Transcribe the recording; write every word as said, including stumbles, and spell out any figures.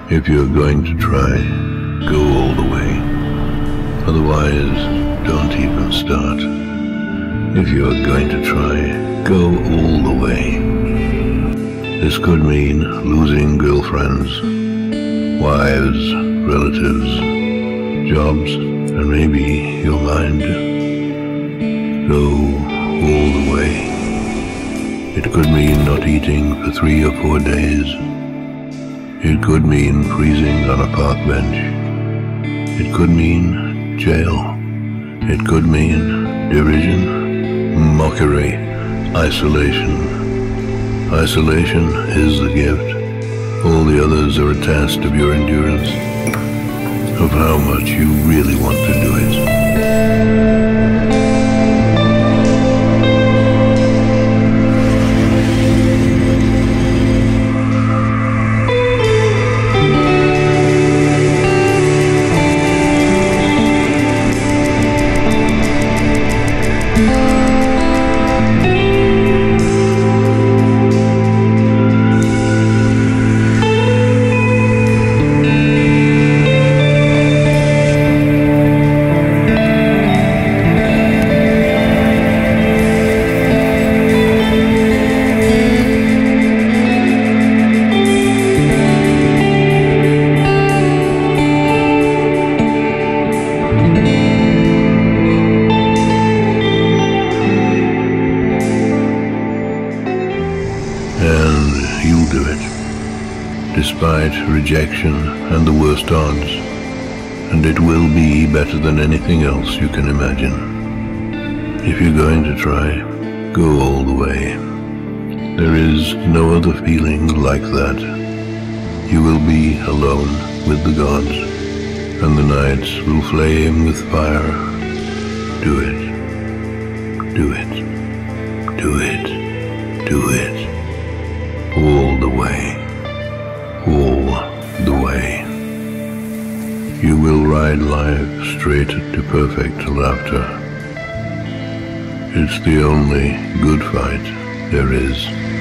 If you're going to try, go all the way. Otherwise, don't even start. If you're going to try, go all the way. This could mean losing girlfriends, wives, relatives, jobs, and maybe your mind. Go all the way. It could mean not eating for three or four days. It could mean freezing on a park bench. It could mean jail. It could mean derision, mockery, isolation. Isolation is the gift. All the others are a test of your endurance, of how much you really want to do it. And you'll do it, despite rejection and the worst odds, and it will be better than anything else you can imagine. If you're going to try, go all the way. There is no other feeling like that. You will be alone with the gods, and the nights will flame with fire. Do it. Do it. Do it. Do it. All the way, all the way. You will ride life straight to perfect laughter. It's the only good fight there is.